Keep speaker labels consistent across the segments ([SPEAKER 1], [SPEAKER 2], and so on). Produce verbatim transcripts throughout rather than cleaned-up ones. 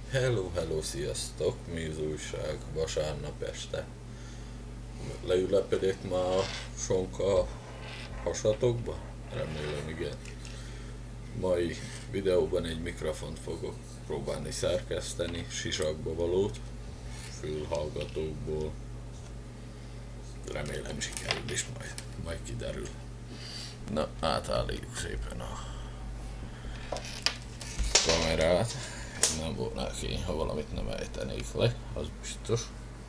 [SPEAKER 1] Hello, hello, sziasztok! Mi az újság vasárnap este? Leülepedett már a sonka a hasatokba? Remélem igen. Mai videóban egy mikrofont fogok próbálni szerkeszteni, sisakba valót, fülhallgatókból. Remélem sikerül is, majd, majd kiderül. Na, átállítjuk szépen a kamerát. Nem volna kény, ha valamit nem ejtenék le, az biztos.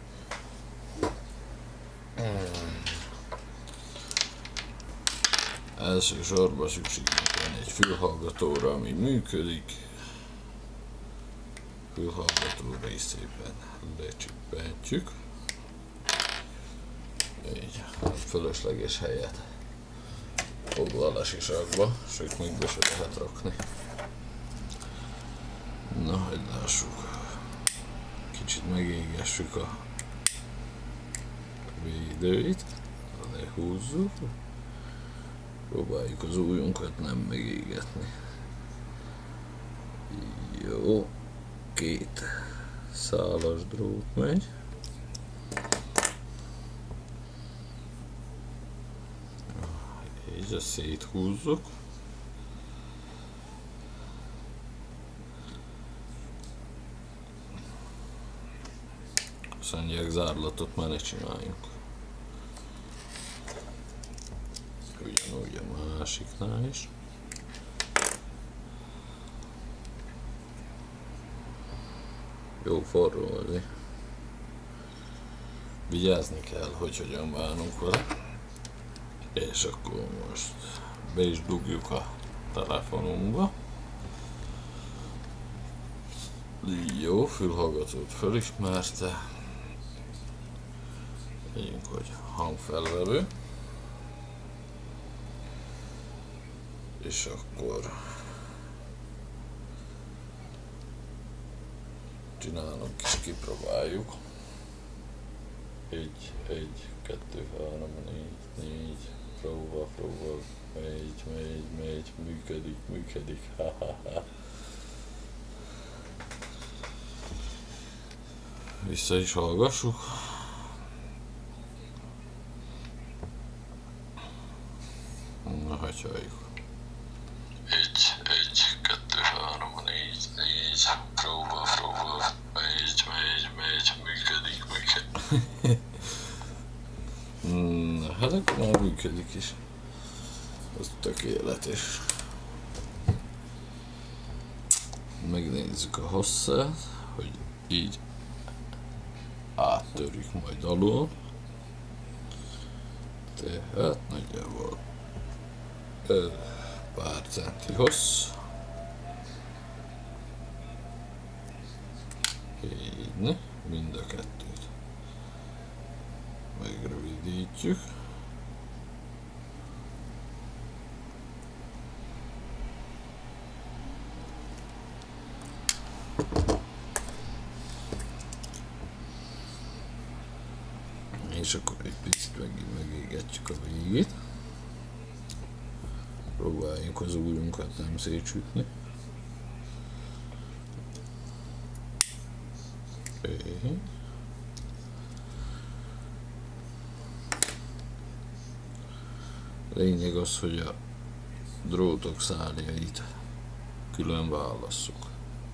[SPEAKER 1] Hmm. Elsősorban szükségünk van egy fülhallgatóra, ami működik. Fülhallgatóra is szépen lecsippentjük. Így, fölösleges helyet foglal a sisakba, sőt még be se lehet rakni. Na, hogy lássuk. Kicsit megégessük a védőit, lehúzzuk. Próbáljuk az ujjunkat nem megégetni. Jó, két szálas drót megy. Így ezt széthúzzuk. Azt mondják, zárlatot már ne csináljunk. Ugyanúgy a másiknál is. Jó forró azért. Vigyázni kell, hogy hogyan bánunk vele. És akkor most be is dugjuk a telefonunkba. Jó, fülhallgatót felismerte. Legyünk, hogy hangfelvevő. És akkor csinálunk és kipróbáljuk. Egy, egy, kettő, három, négy, négy, próba, próba, megy, megy, megy, működik, működik, ha, ha, ha. Vissza is hallgassuk. Na, hagyjuk. Egy, egy, kettő, három, négy, négy, próba, próba, megy, megy, megy, működik, működik. Na, hát akkor már működik is. Az tökéletes. Megnézzük a hosszát, hogy így áttörjük majd alul. Tehát nagyjából pár centi hossz. Így, ne? Mind a kettőt megrövidítjük. És akkor egy picit megint megégetjük a végét. Próbáljunk az ujjunkat nem szétsütni. Lényeg az, hogy a drótok szárnyait külön válasszuk.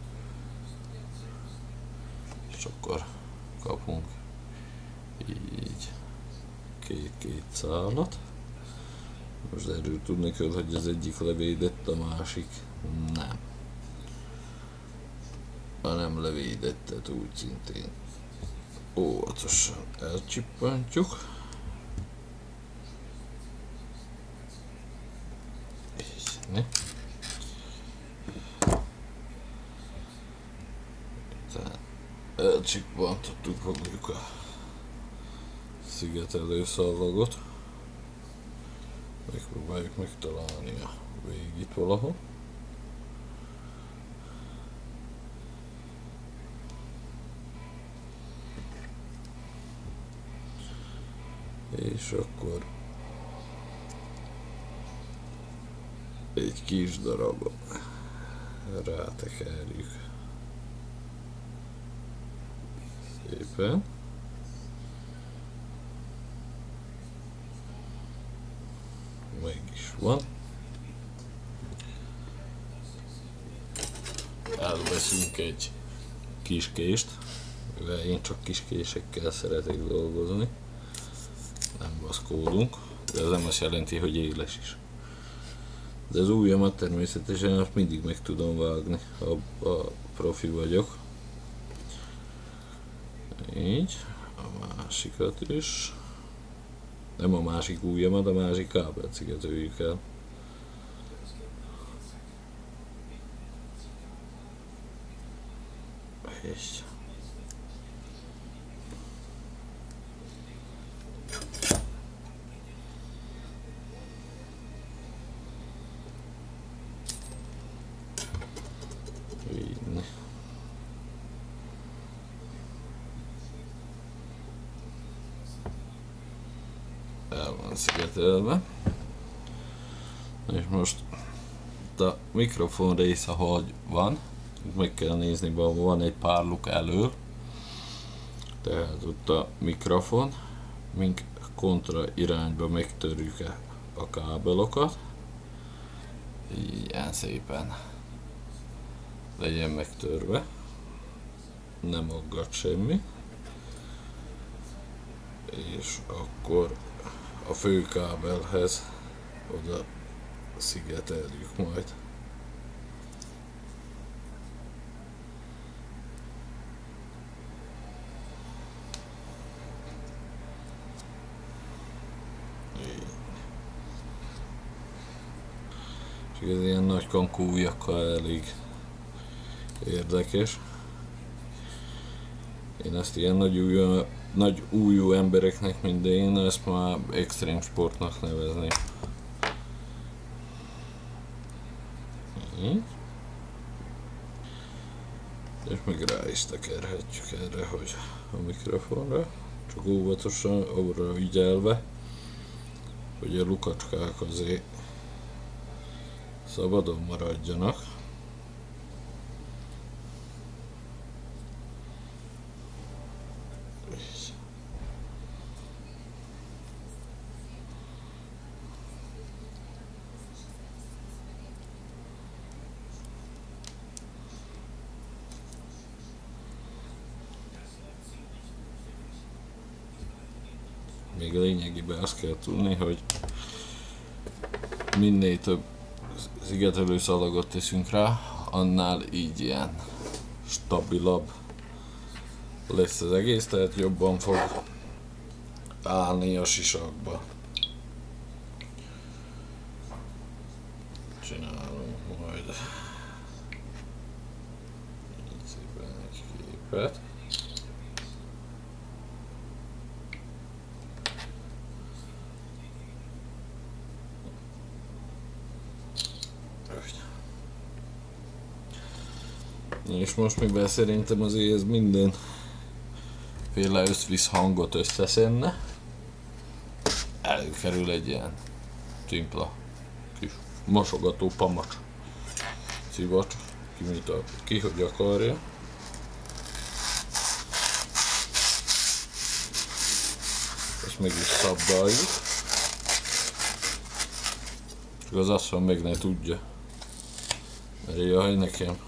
[SPEAKER 1] És akkor kapunk így két-két szálat. Most erről tudni kell, hogy az egyik levédett, a másik nem. Ha nem levédettet, úgy szintén óvatosan elcsippantjuk. Így, ne? Tehát elcsippantottuk mondjuk a szigetelő szallagot. Megpróbáljuk megtalálni a végét valahol. És akkor egy kis darab rátekerjük Szépen. Meg is van. Elveszünk egy kis kést, mivel én csak kis késekkel szeretek dolgozni. Nem baszkódunk, de ez nem azt jelenti, hogy éles is. De az ujjamat természetesen azt mindig meg tudom vágni, ha a profi vagyok. Így, a másikat is. Nem a másik ujjamat, a másik kábelt szigeteljük el. És így. El van szigetelve. És most a mikrofon része hogy van, meg kell nézni, van egy pár luk elől, tehát ott a mikrofon, mink kontra irányba megtörjük a kábelokat, ilyen szépen legyen megtörve, nem aggat semmi, és akkor a fő kábelhez oda szigeteljük majd. És ez ilyen nagy kankú ujjakkal elég érdekes. Én ezt ilyen nagy ujjú, nagy ujjú embereknek, mint én, ezt már extrém sportnak nevezném. Így. És meg rá is tekerhetjük erre, hogy a mikrofonra, csak óvatosan, arra ügyelve, hogy a lukacskák azért szabadon maradjanak. Még lényegében azt kell tudni, hogy minél több szigetelő szalagot teszünk rá, annál így ilyen stabilabb lesz az egész, tehát jobban fog állni a sisakba. Csinálunk majd így szépen egy képet. És most mivel szerintem azért ez mindenféle összvisz hangot összeszedne, előkerül egy ilyen szimpla kis mosogató pamacs szivacs, ki, mit a, ki hogy akarja. Ezt meg is szabdaljuk, csak az asszony meg ne tudja, mert jaj nekem.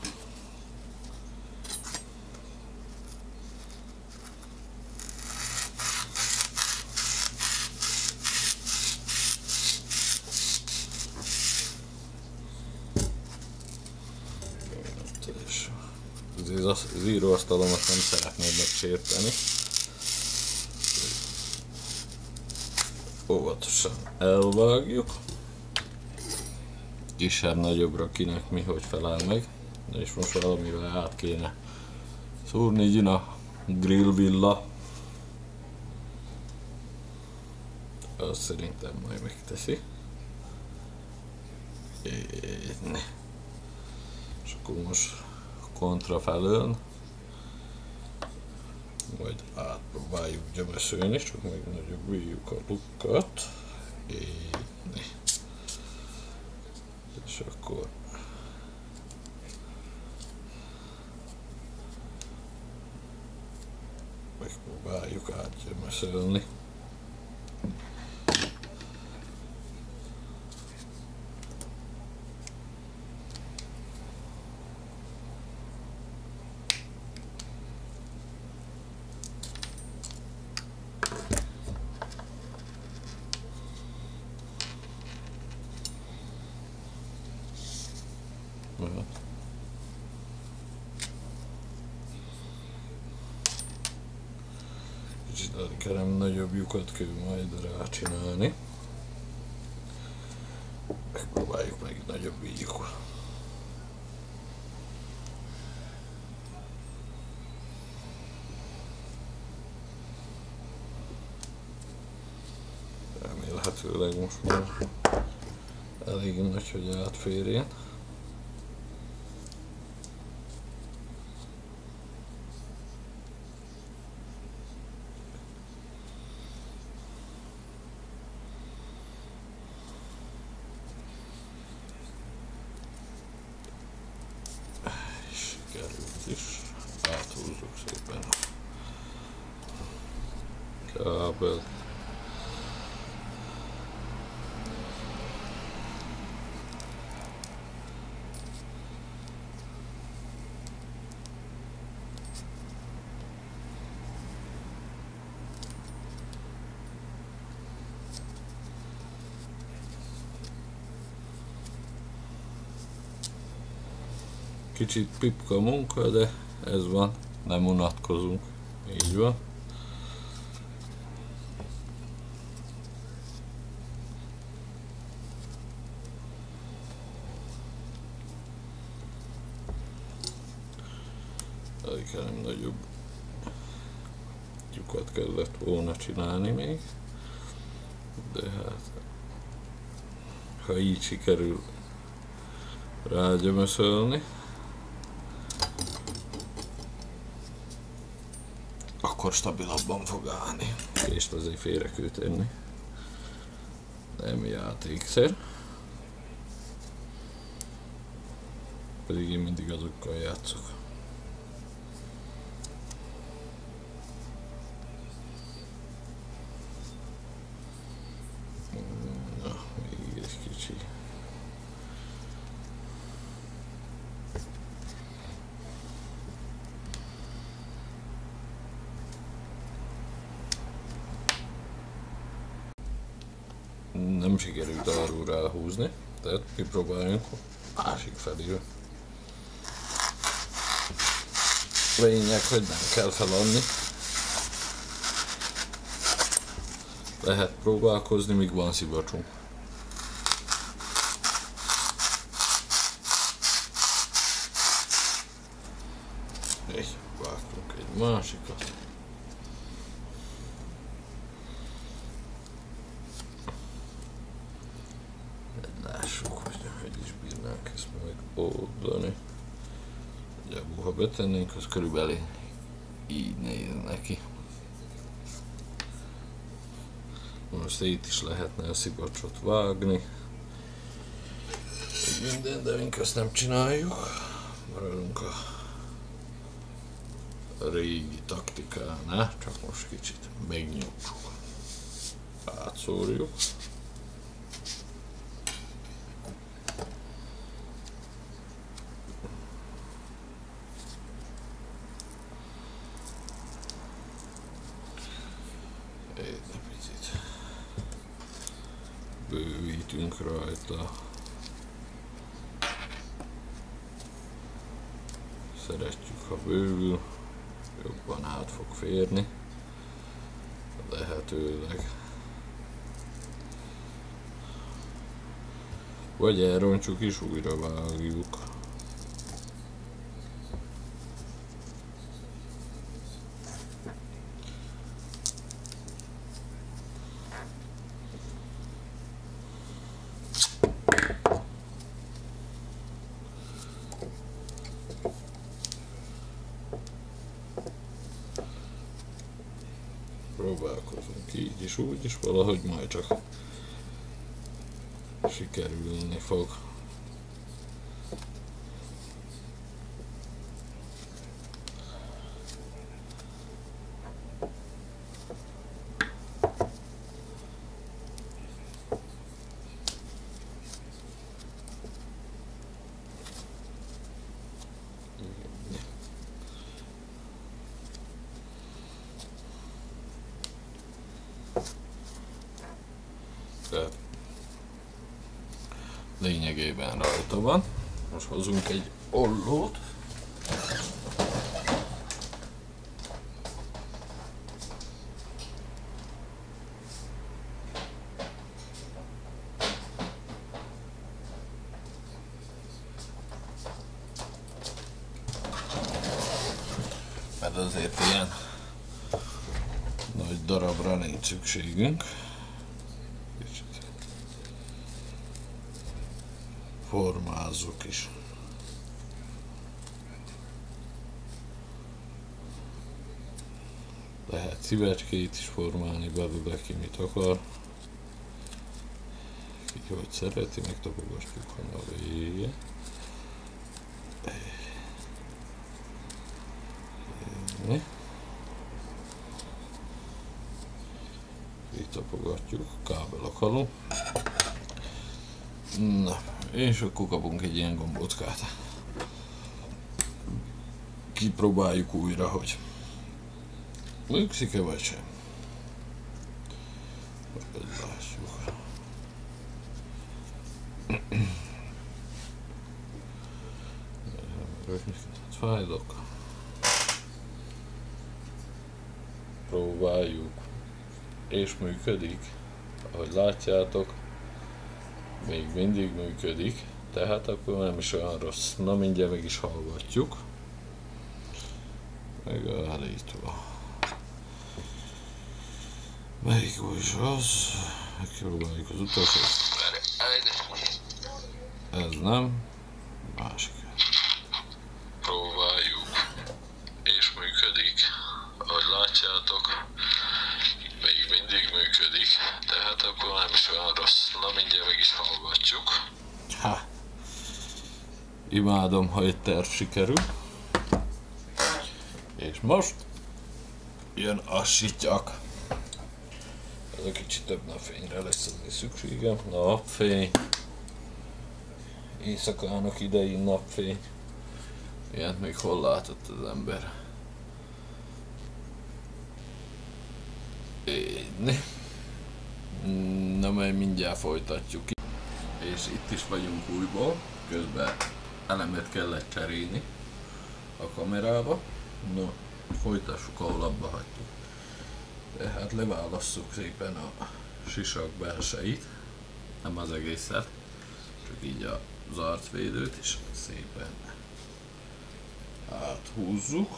[SPEAKER 1] Az íróasztalomat nem szeretnéd megsérteni. Óvatosan elvágjuk. Kisebb-nagyobbra kinek mi hogy felel meg. És most valamivel át kéne szúrni, így a grill villa. Azt szerintem majd megteszi. És akkor most kontra felől, majd átpróbáljuk gyömöszölni, csak még nagyobbíjuk a lukat. Így. És akkor Megpróbáljuk átgyömöszölni. Kicsit kerem nagyobb lyukat kell majd rácsinálni. Megpróbáljuk meg nagyobb lyuk. Remélhetőleg most már elég nagy, hogy átférjen. Sikerült is. Áthúzzuk szépen a kábelt. Kicsit pipka munka, de ez van, nem unatkozunk, így van. Elég nem nagyobb lyukat kellett volna csinálni még, de hát ha így sikerül rágyömöszölni, akkor stabilabban fog állni. Kést azért félre kell tenni. Nem játékszer. Pedig én mindig azokkal játszok. Na, még egy kicsi. Nem sikerült arról ráhúzni, tehát kipróbáljunk a másik felé. Lényeg, hogy nem kell feladni. Lehet próbálkozni, míg van szivacsunk. Így, vágtunk egy másikat. Lássuk, hogy hogy is bírnánk ezt megoldani. Nagyjából, ha betennénk, az körülbelül így néz neki. Most itt is lehetne a szivacsot vágni. Minden, de mink azt nem csináljuk. Maradunk a régi taktikánál, csak most kicsit megnyugjuk. Átszórjuk. Egy picit bővítünk rajta. Szeretjük, ha bővül, jobban át fog férni, lehetőleg. Vagy elrontjuk és újra vágjuk. Próbálkozunk így is, úgy is, valahogy majd csak sikerülni fog. Tehát lényegében rajta van. Most hozunk egy ollót. Mert azért ilyen nagy darabra nincs szükségünk. Kicsit formázzuk is. Lehet szívecskét is formálni belőle, ki mit akar. Ki hogy szereti, megtapogatjuk a vége. Kitapogatjuk, kábel haló. Na, és akkor kapunk egy ilyen gombockát. Kipróbáljuk újra, hogy működik-e vagy sem. Most lássuk. Fájlok. Próbáljuk. És működik. Ahogy látjátok, még mindig működik. Tehát akkor nem is olyan rossz. Na mindjárt meg is hallgatjuk. Megállítva. Melyik is az? Megpróbáljuk az utasot. Ez nem. Másik. Próbáljuk. És működik. Ahogy látjátok, még mindig működik. Tehát akkor nem is olyan rossz. Na mindjárt meg is hallgatjuk. Ha. Imádom, ha egy terv sikerül. És most jön a sityak. Ez a kicsit több napfényre lesz azért szükségem. Napfény. Éjszakának idején napfény. Ilyet még hol látott az ember? Én. Na majd mindjárt folytatjuk. És itt is vagyunk újból. Közben elemet kellett cserélni a kamerába. No, folytassuk, ahol abba hagytuk. Tehát leválasszuk szépen a sisak belseit, nem az egészet, csak így az arcvédőt is szépen áthúzzuk.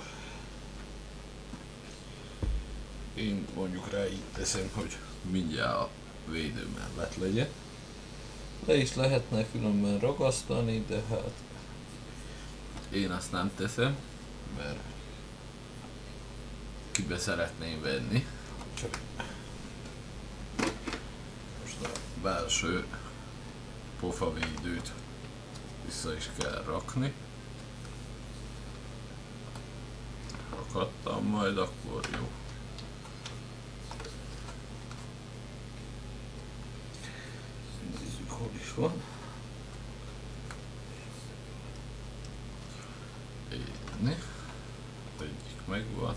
[SPEAKER 1] Én mondjuk rá így teszem, hogy mindjárt a védő mellett legyen. Le is lehetne különben ragasztani, de hát én azt nem teszem, mert kibe szeretném venni. Csak most a belső pofavédőt vissza is kell rakni. Rakadtam, majd akkor jó. Nézzük, hol is van. Így. Egyik megvan.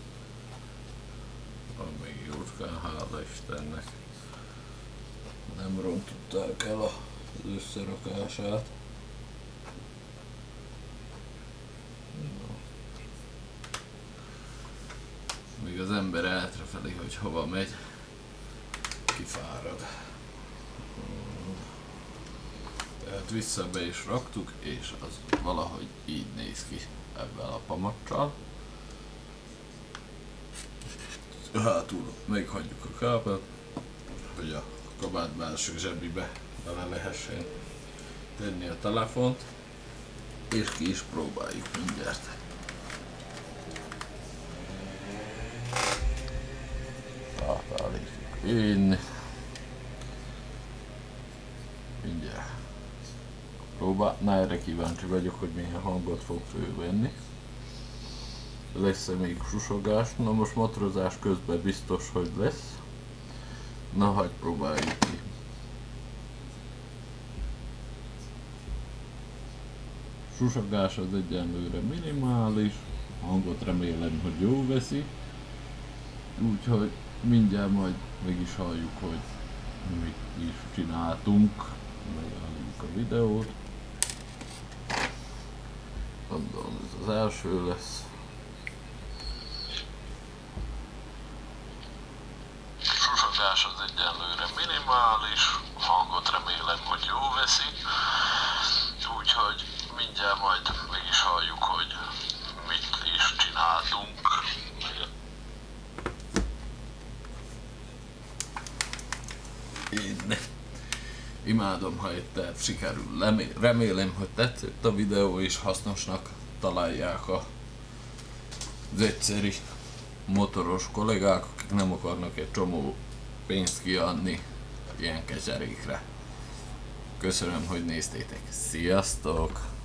[SPEAKER 1] Van még jócskán, hála Istennek. Nem rontották el az összerakását. No. Még az ember eltrafelé, hogy hova megy, kifárad. Tehát vissza be is raktuk, és az valahogy így néz ki ebben a pamacsal. Hátul meghagyjuk a kábelt, hogy a kabát belső zsebibe bele lehessen tenni a telefont, és ki is próbáljuk mindjárt. Átállítjuk én. Mindjárt. Próbál. Na, erre kíváncsi vagyok, hogy milyen hangot fog fölvenni. Lesz-e még susogás? Na most motorozás közben biztos, hogy lesz. Na, hagyj próbáljuk ki. Susogás az egyenlőre minimális. Hangot remélem, hogy jó veszi. Úgyhogy mindjárt majd meg is halljuk, hogy mit is csináltunk, megálljuk a videót. Gondolom ez az első lesz. Susogás az egyenlőre minimális, hangot remélem, hogy jó veszi, úgyhogy mindjárt majd meg is halljuk, hogy mit is csináltunk. Én imádom, ha egy terv sikerül. Remélem, hogy tetszett a videó és hasznosnak találják az egyszeri motoros kollégák, akik nem akarnak egy csomó pénzt kiadni ilyen kezerékre. Köszönöm, hogy néztétek. Sziasztok!